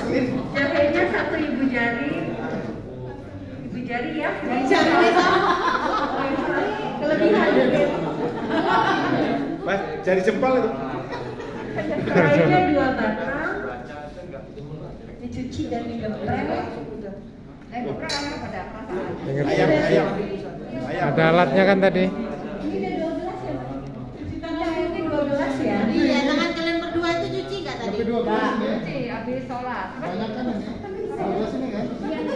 Jahenya 1 ibu jari. Ibu jari ya. Kelebihan. Mas, jari jempol itu. Serainya 2 batang. Dicuci dan digeprek. Geprek pada Ayam. Ada alatnya kan tadi? Ini udah 12 ya, Pak? Cuci tangan ini 12 ya? Iya, tangan kalian berdua itu cuci nggak tadi? Enggak, cuci habis sholat. Banyak kan ini? 12 ini kan?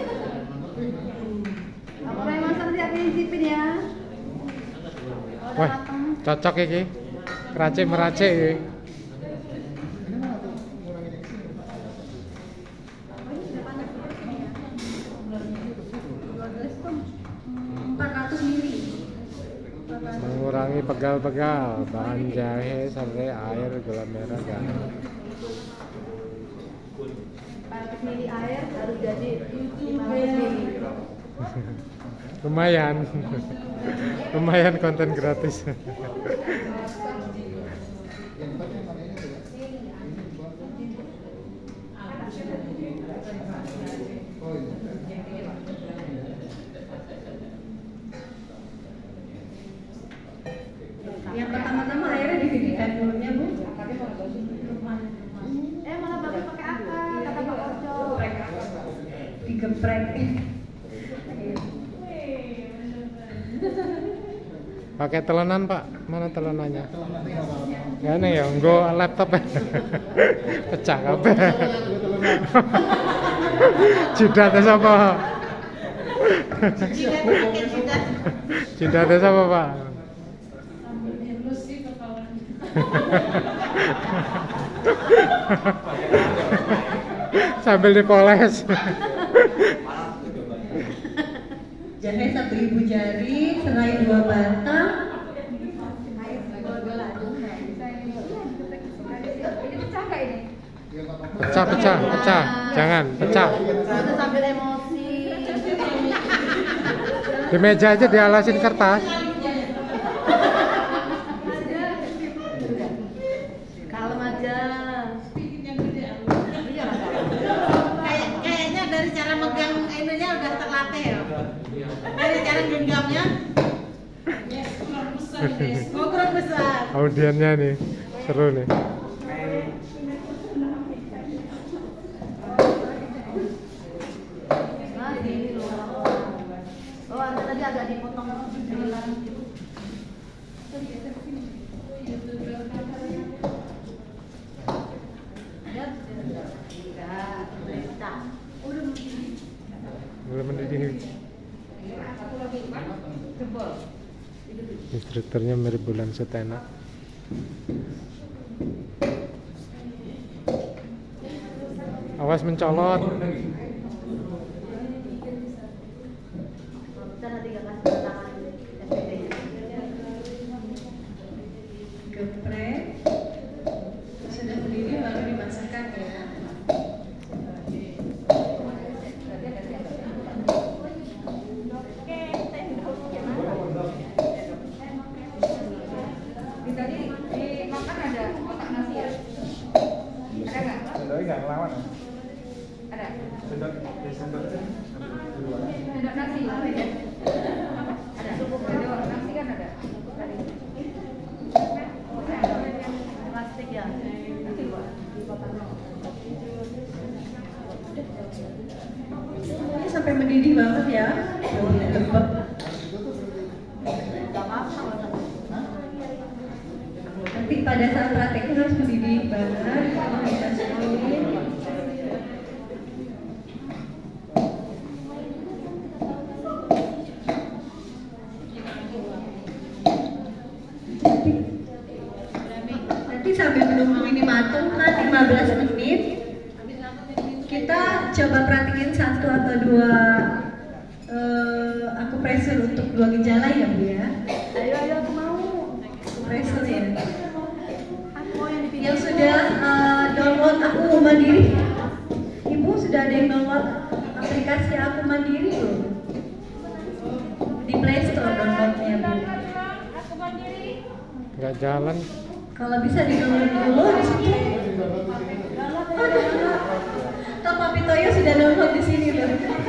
Apa memang nanti aku nyicipin ya? Wah, cocok iki. Keracik meracik iki. Ini mana tuh? Ngurangin isi. 400 mili. Mengurangi pegal-pegal, bahan jahe, serai, air, gula merah, garam. 400 mili air harus jadi 500 mili. Lumayan. Lumayan konten gratis. Yang tadi yang mana ini tuh ya? Oh iya. Yang pertama-tama airnya dididihkan dulunya, Bu. Malah bagus pakai apa? Kata Pak Ojo. Digeprek. Pakai telenan, Pak. Mana telenannya? Gak nih ya, nggo laptop ya. Pecah kabeh. Jidatnya siapa? Jidatnya siapa, Pak? Sambil dipoles. Jahe 1 ibu jari, serai 2 batang. Pecah, pecah, pecah. Jangan, pecah. Itu sambil emosi. Di meja aja dialasin kertas. Kalem aja. Kayaknya dari cara megang ininya udah terlatih ya. Dari cara genggamnya. Ngobrol besar. Audiennya nih, seru nih. Oh, anda tadi agak dipotong. Boleh mendidih. Instrukturnya mirip Bulan Sutena. Awas mencolot. Geprek. Sudah mendidih baru dimasukkan ya. Tadi dimakan ada kotak nasi ya? Ada nggak? Sendoknya nggak ngelawan ya? Ada. Sendok Sendok nasi. Ada. Sendok nasi kan ada. Tadi. Plastik ya. Ini sampai mendidih banget ya. Lembab. Nanti pada saat prakteknya harus mendidih banget. Dimasukin. Nanti sambil menunggu ini matang kan 15 menit, kita coba praktekin 1 atau 2 akupresur untuk 2 gejala ya, Bu ya. Ayo aku mau akupresur ya. Yang sudah download Aku Mandiri, Ibu sudah ada yang download aplikasi Aku Mandiri belum? Di Play Store downloadnya, Bu. Nggak jalan. Kalau bisa di download dulu di situ. Top up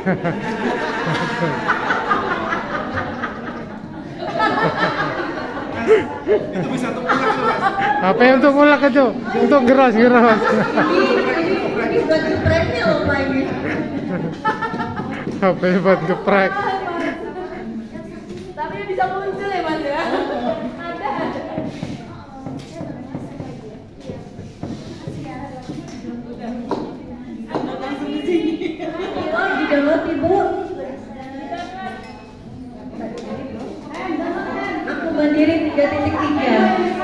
Itu bisa untuk mulak tuh, Mas. Apa yang untuk mulak itu? Untuk geras. Ini buat gepreknya loh Pak ini. Apa yang buat geprek? Tapi bisa muncul ya Mas ya. Ada. Oh, di download Ibu. Aku mandiri 3.3.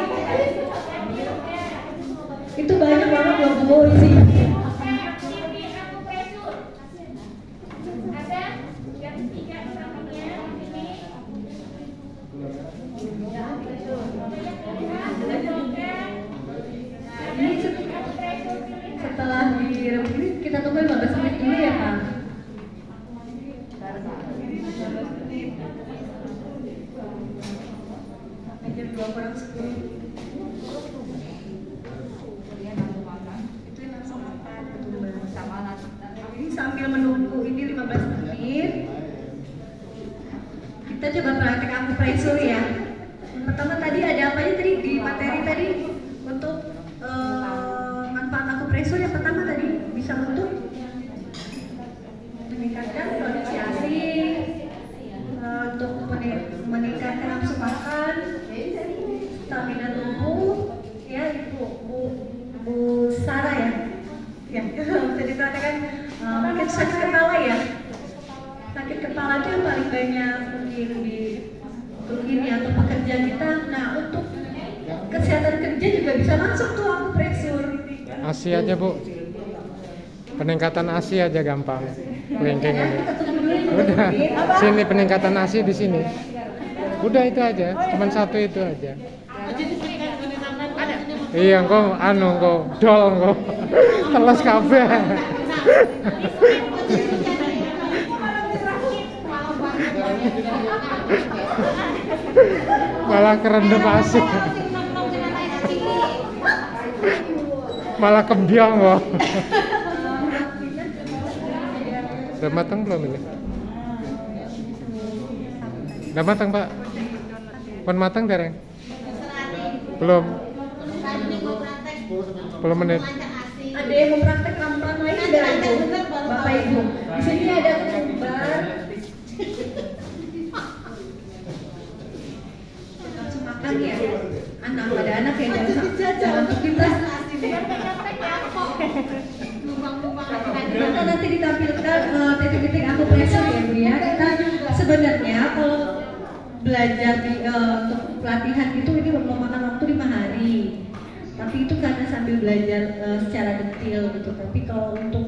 Itu banyak banget loh Bu sih. Ini setelah direbus kita tunggu 15 menit dulu ya Pak. Jam 2:10. Itu langsung makan betul sama nasi. Ini sambil menunggu ini 15 menit. Kita coba praktek akupresur ya. Pertama tadi ada apa aja tadi di materi tadi untuk manfaat akupresur yang pertama tadi bisa untuk meningkatkan produksi ASI, untuk meningkatkan nafsu makan, stamina tubuh, ya Ibu Bu Sarah ya, ya bisa dikatakan mungkin sakit kepala ya, sakit kepala itu yang paling banyak mungkin di ini atau pekerja kita. Nah untuk kesehatan kerja juga bisa masuk tuh akupresur. ASI aja Bu. Peningkatan ASI aja gampang. Kelingking ini. Kita tunggu dulu ini. Udah. Sini peningkatan ASI di sini. Udah itu aja. Cuman satu itu aja. Iya, engko dol engko. Teles kabeh. Malah kerendam ASI. Malah kembiang kok. Udah matang belum ini? Udah matang Pak? Pun matang dereng? Belum? 10 menit. Ada yang mau praktek rampan lain enggak Ibu? Bapak Ibu. Di sini ada ketumbar. Langsung makan ya. Anak pada anak ya jangan untuk kita. Kita nanti ditampilkan titik-titik akupresur ya Bu ya. Kita sebenarnya kalau belajar di untuk pelatihan itu ini memakan waktu 5 hari. Tapi itu karena sambil belajar secara detail gitu. Tapi kalau untuk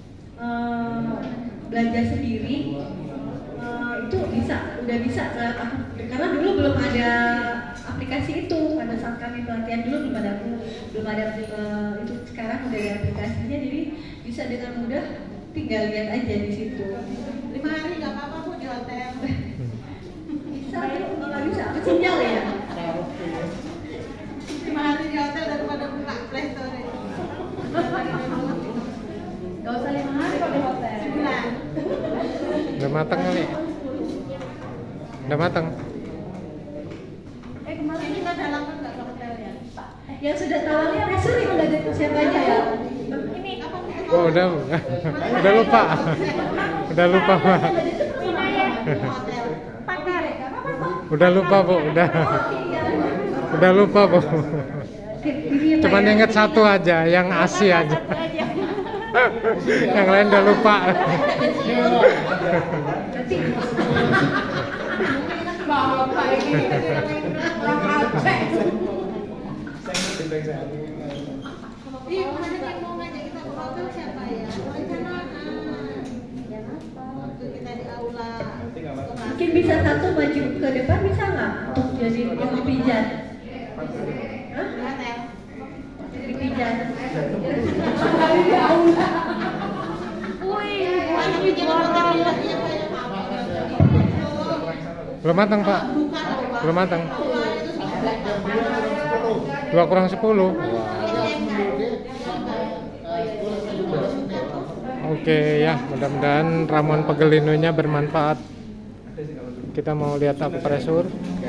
belajar sendiri itu udah bisa karena dulu belum ada aplikasi itu pada saat kami pelatihan dulu belum ada itu. Sekarang udah ada aplikasinya, jadi bisa dengan mudah tinggal lihat aja di situ. 5 hari nggak apa-apa Bu di hotel. Bisa Bu, nggak bisa apa sinyal ya. 5 hari di hotel daripada buka Play Store. Gak usah 5 hari kalau di hotel. Sebulan. Udah matang kali. Udah matang. Kemarin Ini udah lama nggak ke hotel ya? Yang sudah tahu akupresur itu udah ada siapa aja ya? ini apa? Oh udah lupa. Udah lupa Pak. Hotel. Pakar. Udah lupa Bu. Udah lupa Bu. Cuman inget satu aja, yang ASI aja. Yang lain udah lupa. Bapak ini orang Aceh. Iya, kemarin yang mau ngajak kita ke hotel siapa ya? Rencana waktu kita di aula. Mungkin bisa satu maju ke depan bisa nggak untuk jadi yang dipijat? Hah? Di hotel. Dipijat. Wih, Belum matang Pak. Belum matang. 2 kurang 10. Oke ya, mudah-mudahan ramuan pegelinonya bermanfaat. Kita mau lihat akupresur.